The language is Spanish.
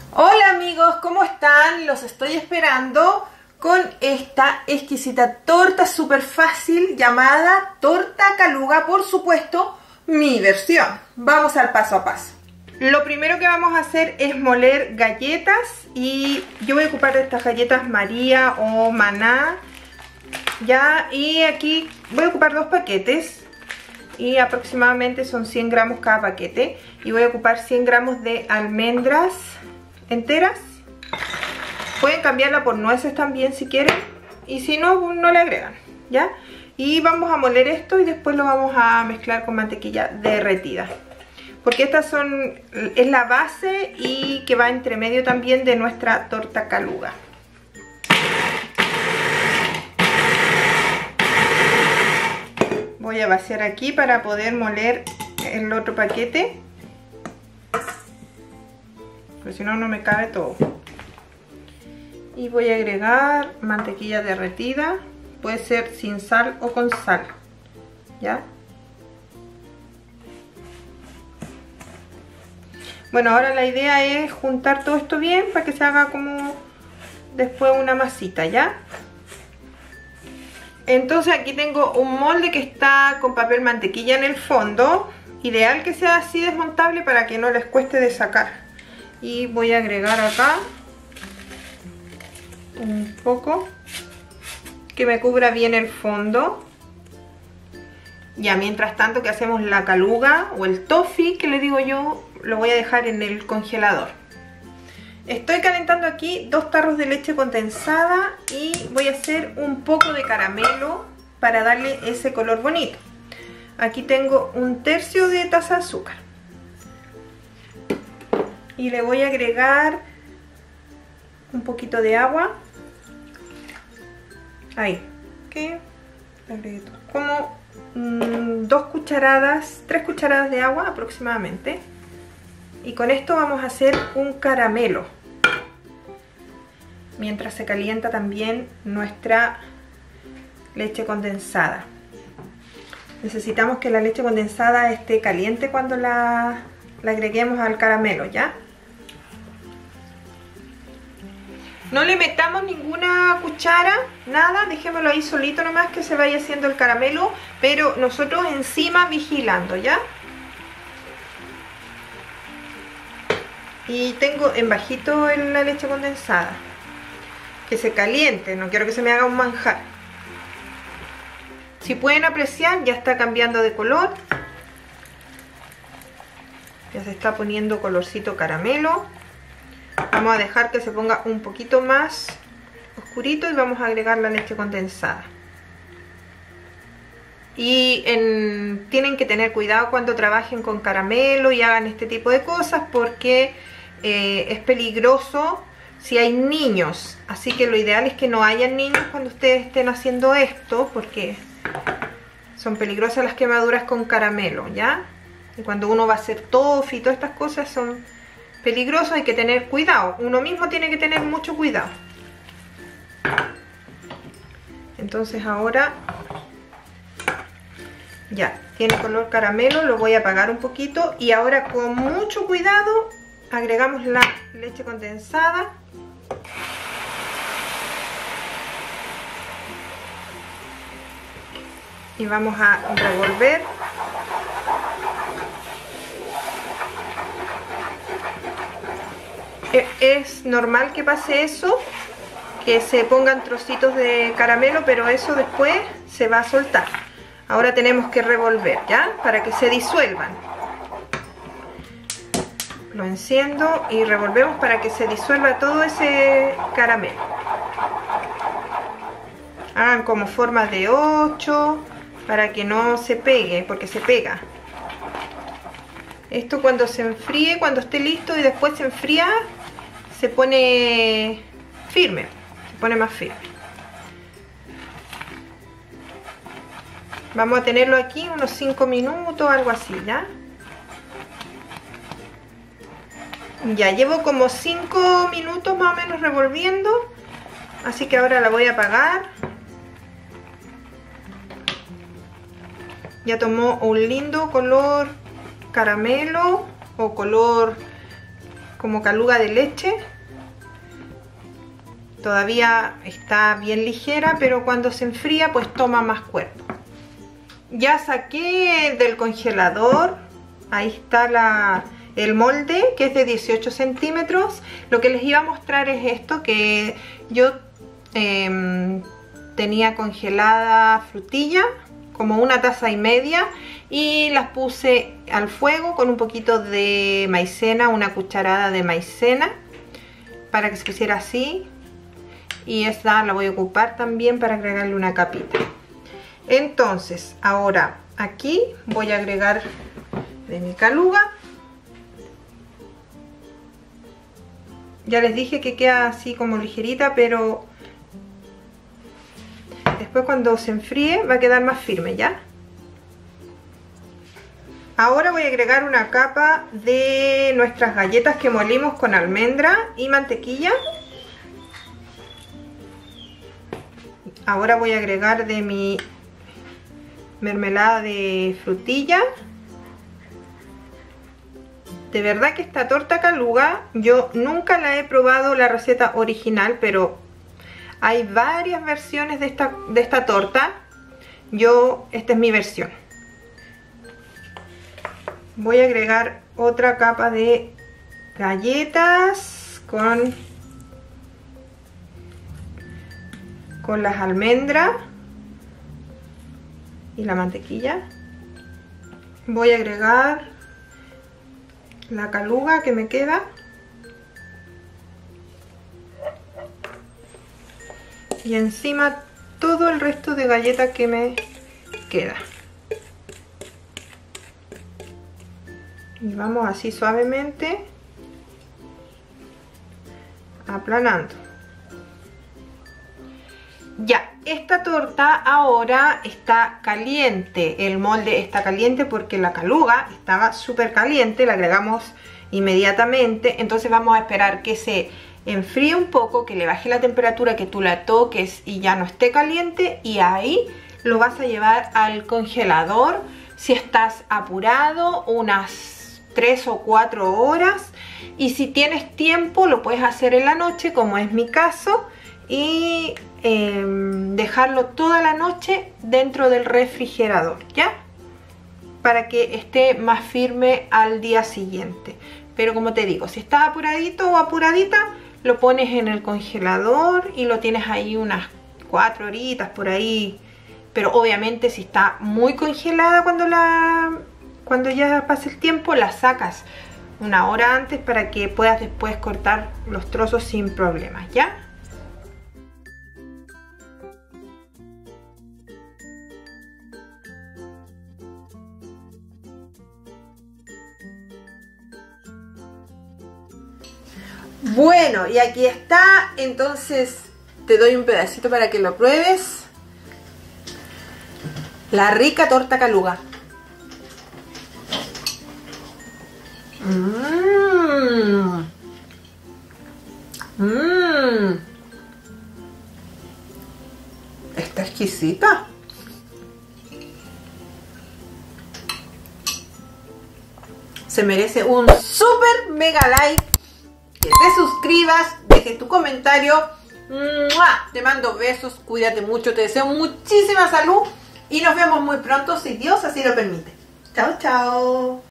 Hola amigos, ¿cómo están? Los estoy esperando con esta exquisita torta súper fácil llamada torta caluga, por supuesto, mi versión. Vamos al paso a paso. Lo primero que vamos a hacer es moler galletas y yo voy a ocupar estas galletas María o Maná. Ya, y aquí voy a ocupar 2 paquetes y aproximadamente son 100 gramos cada paquete. Y voy a ocupar 100 gramos de almendras enteras. Pueden cambiarla por nueces también si quieren, y si no, no le agregan, ¿ya? Y vamos a moler esto y después lo vamos a mezclar con mantequilla derretida, porque estas es la base y que va entre medio también de nuestra torta caluga. Voy a vaciar aquí para poder moler el otro paquete, porque si no, no me cabe todo. Y voy a agregar mantequilla derretida, puede ser sin sal o con sal, ¿ya? Bueno, ahora la idea es juntar todo esto bien para que se haga como después una masita, ¿ya? Entonces aquí tengo un molde que está con papel mantequilla en el fondo, ideal que sea así desmontable para que no les cueste de sacar. Y voy a agregar acá un poco que me cubra bien el fondo. Ya, mientras tanto que hacemos la caluga o el toffee que le digo yo, lo voy a dejar en el congelador. Estoy calentando aquí 2 tarros de leche condensada y voy a hacer un poco de caramelo para darle ese color bonito. Aquí tengo 1/3 de taza de azúcar y le voy a agregar un poquito de agua. Ahí, que agregué como 2 cucharadas, 3 cucharadas de agua aproximadamente. Y con esto vamos a hacer un caramelo mientras se calienta también nuestra leche condensada. Necesitamos que la leche condensada esté caliente cuando la agreguemos al caramelo, ¿ya? No le metamos ninguna cuchara, nada, dejémoslo ahí solito nomás que se vaya haciendo el caramelo, pero nosotros encima vigilando, ¿ya? Y tengo en bajito la leche condensada, que se caliente, no quiero que se me haga un manjar. Si pueden apreciar, ya está cambiando de color, ya se está poniendo colorcito caramelo. Vamos a dejar que se ponga un poquito más oscurito y vamos a agregar la leche condensada. Y tienen que tener cuidado cuando trabajen con caramelo y hagan este tipo de cosas, porque es peligroso si hay niños. Así que lo ideal es que no hayan niños cuando ustedes estén haciendo esto, porque son peligrosas las quemaduras con caramelo, ¿ya? Y cuando uno va a hacer toffee y todas estas cosas son peligrosos, hay que tener cuidado. Uno mismo tiene que tener mucho cuidado. Entonces ahora ya tiene color caramelo, lo voy a apagar un poquito y ahora con mucho cuidado agregamos la leche condensada. Y vamos a revolver. Es normal que pase eso, que se pongan trocitos de caramelo, pero eso después se va a soltar. Ahora tenemos que revolver, ¿ya? Para que se disuelvan. Lo enciendo y revolvemos para que se disuelva todo ese caramelo. Hagan como formas de 8 para que no se pegue, porque se pega. Esto cuando se enfríe, cuando esté listo y después se enfría, se pone firme, se pone más firme. Vamos a tenerlo aquí unos 5 minutos, algo así, ¿ya? Ya llevo como 5 minutos más o menos revolviendo, así que ahora la voy a apagar. Ya tomó un lindo color caramelo o color como caluga de leche. Todavía está bien ligera, pero cuando se enfría pues toma más cuerpo. Ya saqué del congelador, ahí está el molde, que es de 18 centímetros. Lo que les iba a mostrar es esto, que yo tenía congelada frutilla, como 1,5 tazas, y las puse al fuego con un poquito de maicena, una cucharada de maicena, para que se pusiera así. Y esta la voy a ocupar también para agregarle una capita. Entonces, ahora aquí voy a agregar de mi caluga. Ya les dije que queda así como ligerita, pero después cuando se enfríe va a quedar más firme, ¿ya? Ahora voy a agregar una capa de nuestras galletas que molimos con almendra y mantequilla. Ahora voy a agregar de mi mermelada de frutilla. De verdad que esta torta caluga, yo nunca la he probado la receta original, pero hay varias versiones de esta torta. Esta es mi versión. Voy a agregar otra capa de galletas con las almendras y la mantequilla. Voy a agregar la caluga que me queda y encima todo el resto de galletas que me queda. Y vamos así suavemente aplanando. Ya, esta torta ahora está caliente, el molde está caliente porque la caluga estaba súper caliente, la agregamos inmediatamente. Entonces vamos a esperar que se enfríe un poco, que le baje la temperatura, que tú la toques y ya no esté caliente, y ahí lo vas a llevar al congelador. Si estás apurado, unas 3 o 4 horas, y si tienes tiempo lo puedes hacer en la noche, como es mi caso, y dejarlo toda la noche dentro del refrigerador, ¿ya? Para que esté más firme al día siguiente. Pero como te digo, si estás apuradito o apuradita, lo pones en el congelador y lo tienes ahí unas 4 horitas por ahí. Pero obviamente si está muy congelada cuando ya pase el tiempo, la sacas 1 hora antes para que puedas después cortar los trozos sin problemas, ¿ya? Bueno, y aquí está. Entonces te doy un pedacito para que lo pruebes. La rica torta caluga. Está exquisita. Se merece un super mega like. Que te suscribas, deje tu comentario. ¡Mua! Te mando besos, cuídate mucho, te deseo muchísima salud y nos vemos muy pronto si Dios así lo permite. Chao, chao.